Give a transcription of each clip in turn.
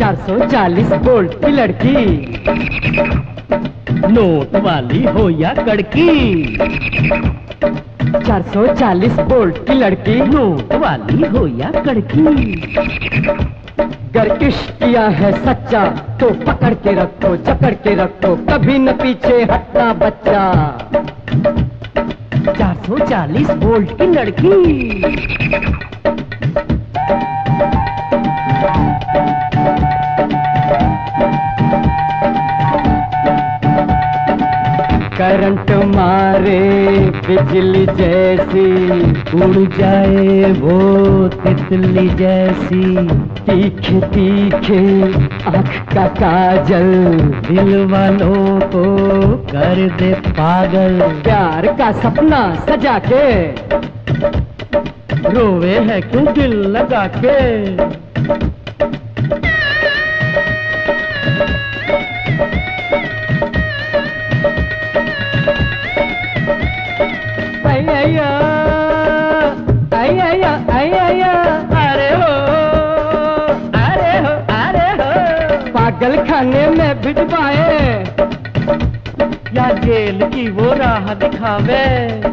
440 volt की लड़की, note वाली हो या कड़की। 440 वोल्ट की लड़की, नोट वाली हो या कड़की। गर इश्क किया है सच्चा तो पकड़ के रखो, जकड़ के रखो, कभी न पीछे हटना बच्चा। 440 वोल्ट की लड़की। करंट मारे बिजली जैसी, उड़ जाए वो तितली जैसी। तीखे तीखे आँख का काजल, दिल वालों को कर दे पागल। प्यार का सपना सजा के रोवे है क्यों दिल लगा के। पागल खाने में भिजवाए या जेल की वो राह दिखावे।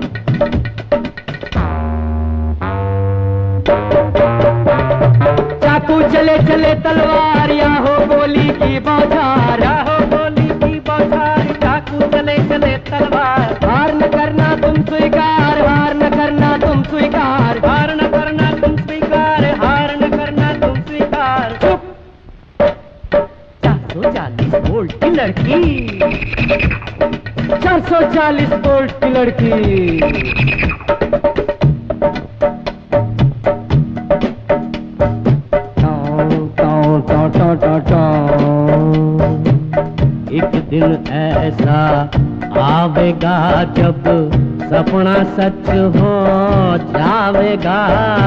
चाकू चले चले तलवार, या हो गोली की बौछार, या हो गोली की बौछार। चाकू चले चले तलवार, हार न करना तुम स्वीकार, हार न करना तुम स्वीकार, हार न करना तुम स्वीकार, हार न करना तुम स्वीकार। 440 वोल्ट की लड़की, 440 वोल्ट की लड़की। एक दिन ऐसा आवेगा जब सपना सच हो जावेगा।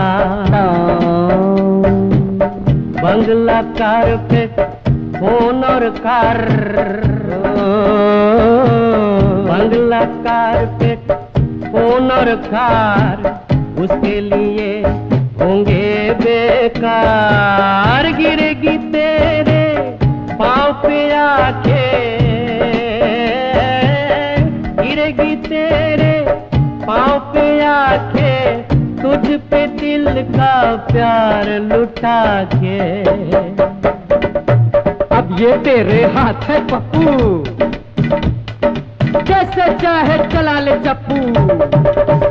बंगला कारपेट फोन और कार, बंगला कारपेट फोन और कार, उसके लिए होंगे बेकार। गिरेगी तेरे पाँव पे आके, गिरेगी तेरे पाँव पे आके, तुझ पे दिल का प्यार लुटा के। अब ये तेरे हाथ है पप्पू, जैसे चाहे चला ले चप्पू।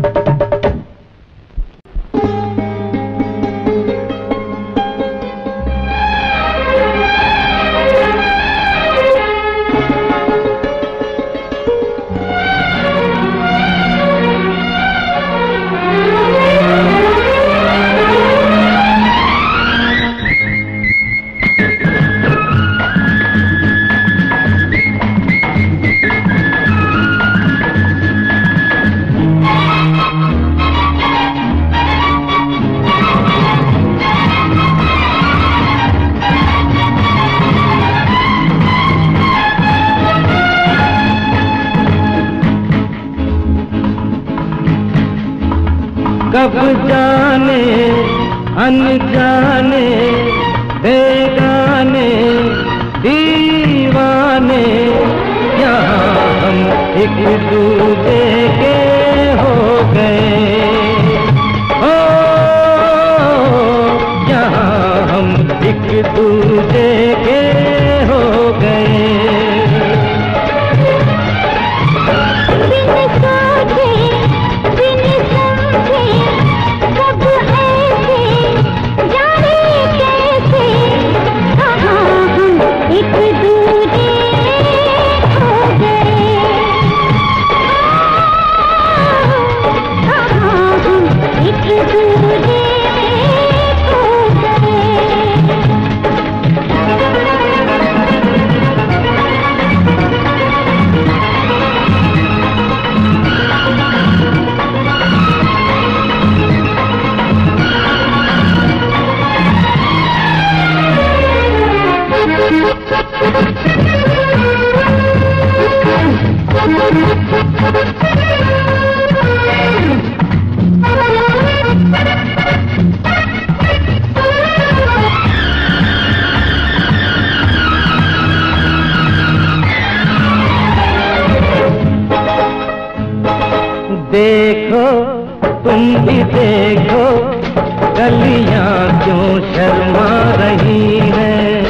कब जाने अनजाने बेगाने दीवाने, यहाँ हम एक दूजे के हो गए। ओ यहाँ हम एक दूजे के हो गए। शर्मा रही है।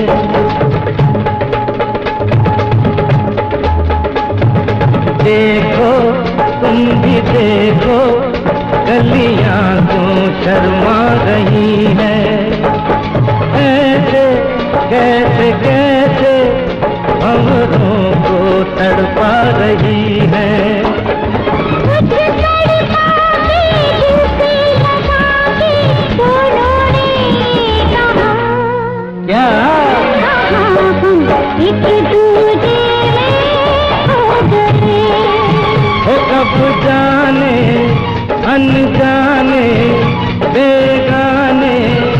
देखो तुम भी देखो, गलियां क्यों शर्मा रही है। ऐसे कैसे कैसे भंवरों को तड़पा रही है। क्या एक दूजे हो गए, हो कब जाने अनजाने बेगाने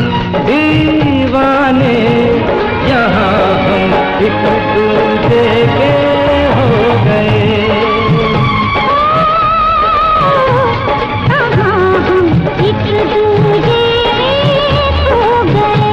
दीवाने, यहाँ हम एक दूजे के हो गए। हम एक दूजे हो गए।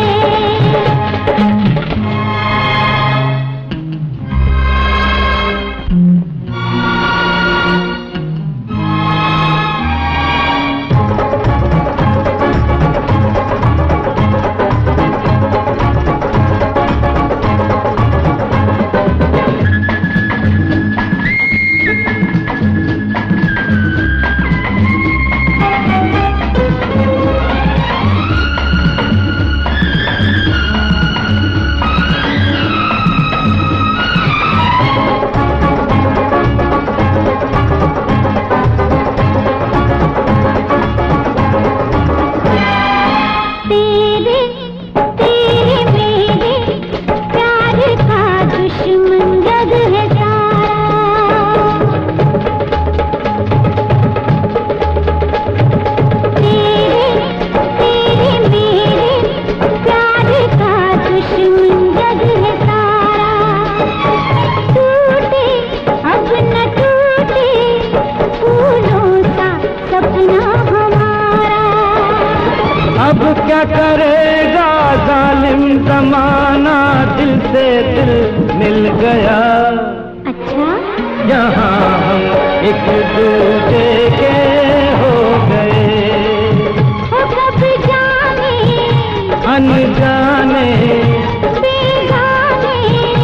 क्या करेगा जालिम जमाना, दिल से दिल मिल गया। अच्छा, यहाँ हम एक दूजे के हो गए। हो कब जाने अनजाने बेगाने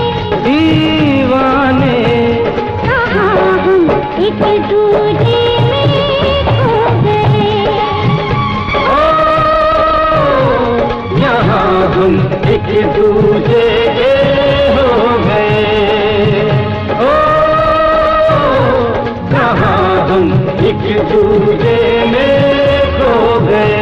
दीवाने, कहाँ हम एक दूजे में खो गए। यहाँ हम एक दूजे के हो गए। ओ कहाँ हम एक दूजे में खो गए।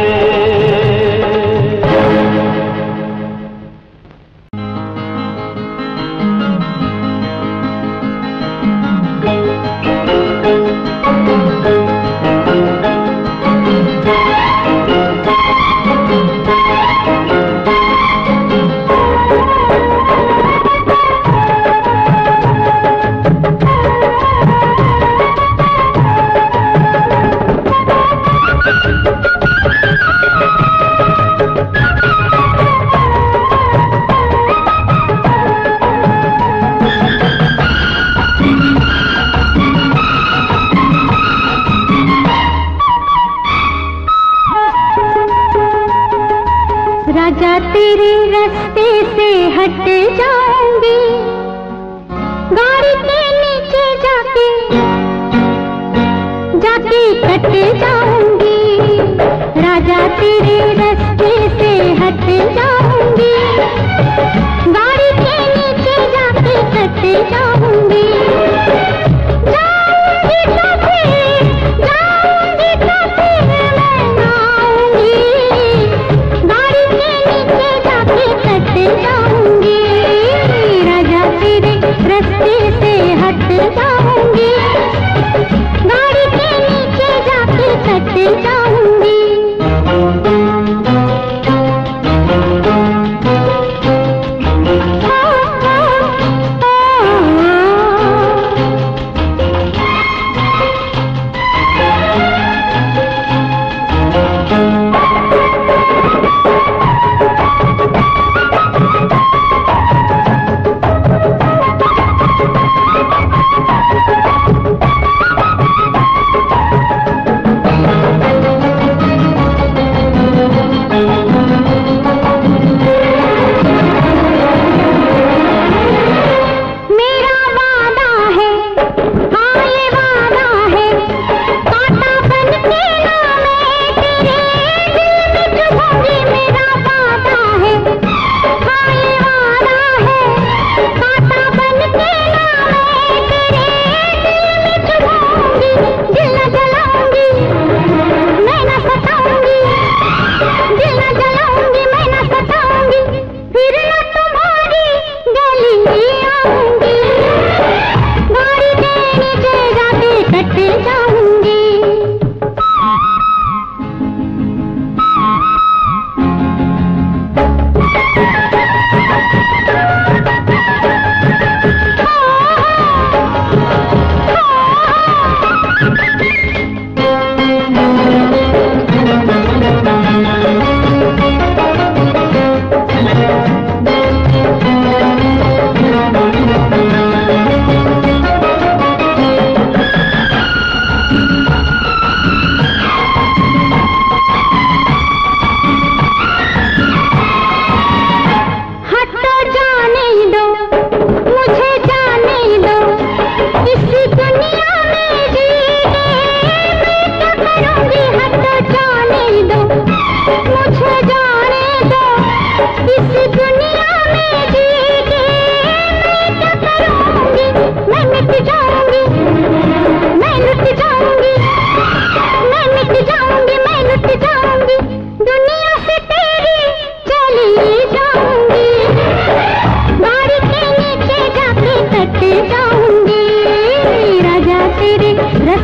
राजा तेरे रास्ते से हट जाऊंगी, गाड़ी के नीचे जाके जाके कट जाऊंगी। राजा तेरे रास्ते से हट जाऊंगी, गाड़ी के नीचे जाके कट जाऊंगी। जाऊंगी तो फिर मैं आऊंगी, गाड़ी के नीचे जाके कट जाऊंगी। राजा तेरे रास्ते से हट जाऊंगी, गाड़ी के नीचे जाके कट जाऊंगी।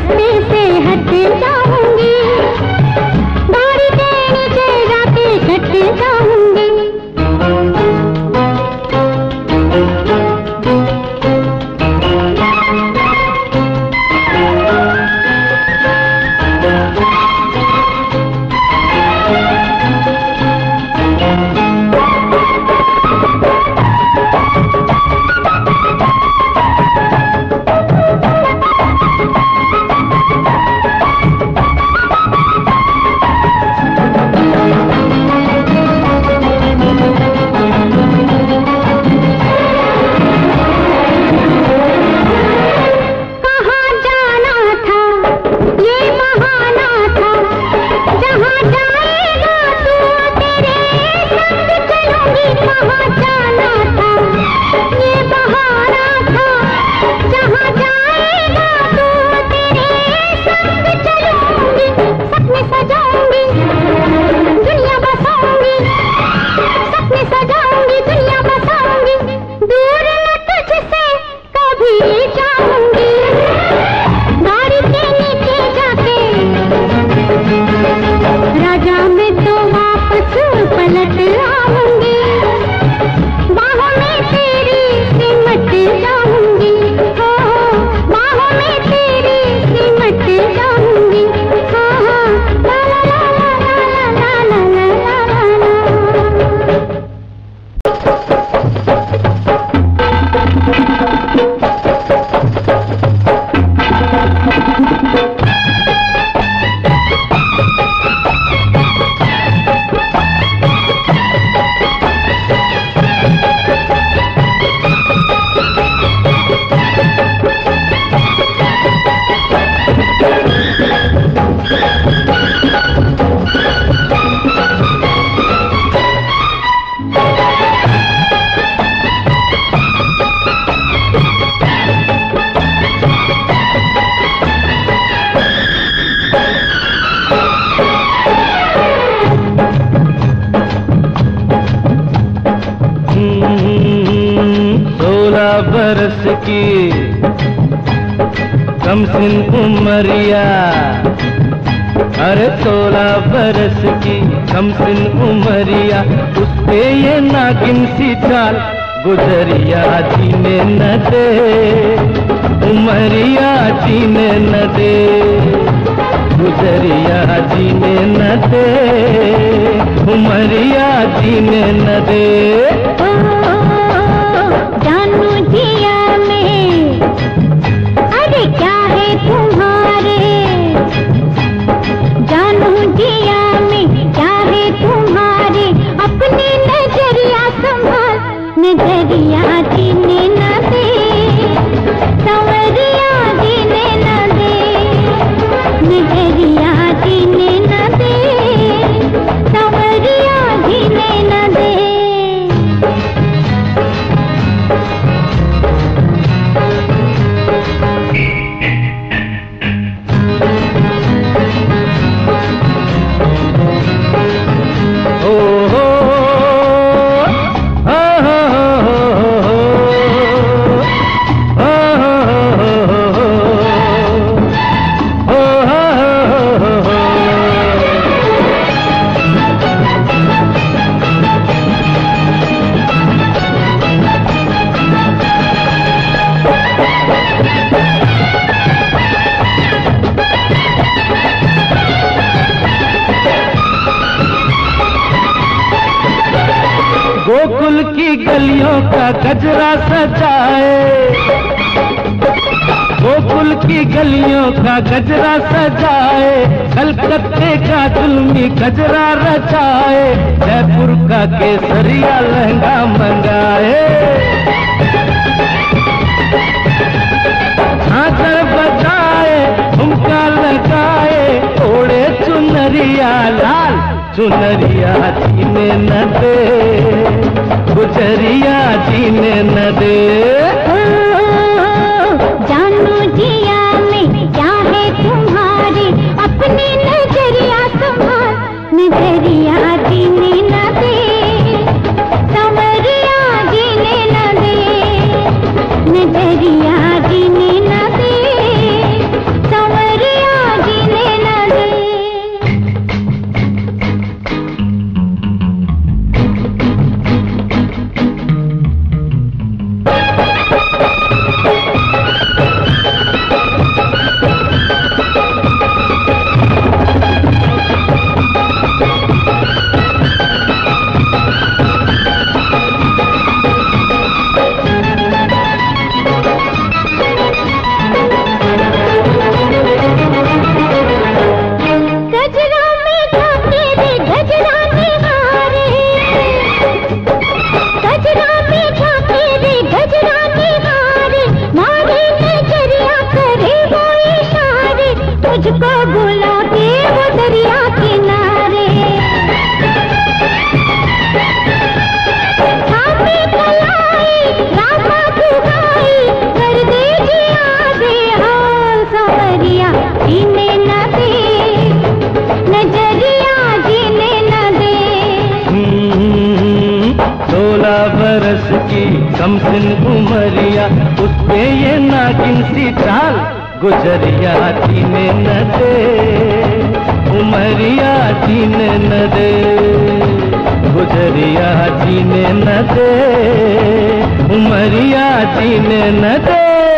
रास्ते से हट जाऊंगी, गाड़ी के नीचे जाके कट जाऊंगी। बरस की कमसिन उमरिया, अरे 16 बरस की कमसिन उमरिया, उस पे ये नागिन सी चाल गुजरिया जीने न दे, उमरिया जीने न दे, गुजरिया जीने न दे, उमरिया जीने न दे। जानू जिया में अरे क्या है तुम्हारे, जानू जिया में क्या है तुम्हारे, अपनी नजरिया संभाल, नजरिया जीने न दे, संवरिया जीने न दे, नजरिया जीने न दे, संवरिया जीने न दे। गोकुल की गलियों का गजरा सजाए, गोकुल की गलियों का गजरा सजाए, कलकत्ते का जुल्मी गजरा रचाए, जयपुर का केसरिया लहंगा मंगाए, झांझर बजाए झुमका लगाए, ओढ़े चुनरिया लाल चुनरिया जीने न दे, गुजरिया जीने न दे। जानू जिया में क्या है तुम्हारे, अपनी नजरिया संभाल, नजरिया जीने न दे, संवरिया जीने न दे, नजरिया जीने न दे, संवरिया कमसिन उमरिया, उस पे ये नागिन सी चाल, गुजरिया जीने न दे, उमरिया जीने न दे, गुजरिया जीने न दे, उमरिया जीने न दे।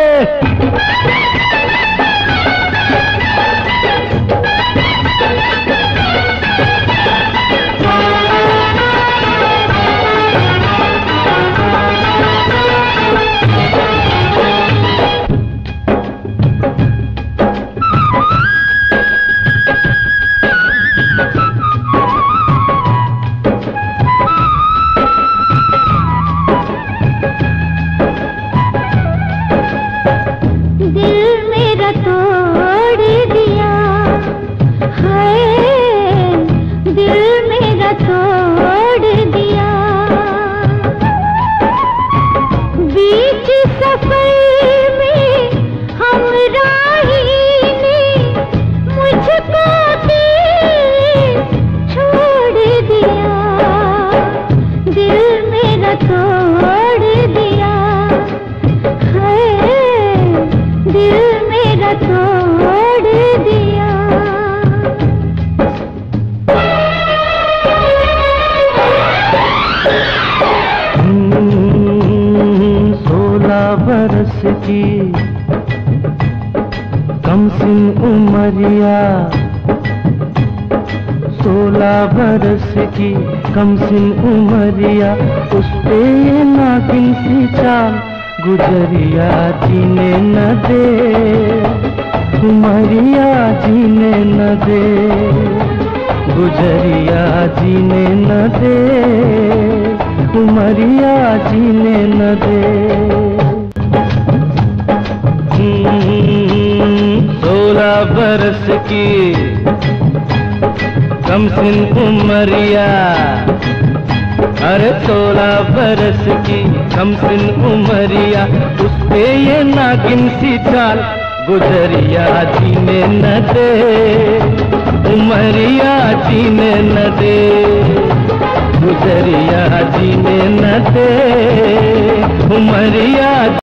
बरस की कमसिन उमरिया, 16 बरस की कमसिन उमरिया, उस पे ये नागिन सी चाल, गुजरिया जीने न दे, उमरिया जीने न दे, गुजरिया जीने न दे, उमरिया जीने न दे। 16 बरस की कमसिन उमरिया, अरे 16 बरस की कमसिन उमरिया, उस पे ये नागिन सी चाल, गुजरिया जीने न दे, उमरिया जीने न दे, गुजरिया जीने न दे, उमरिया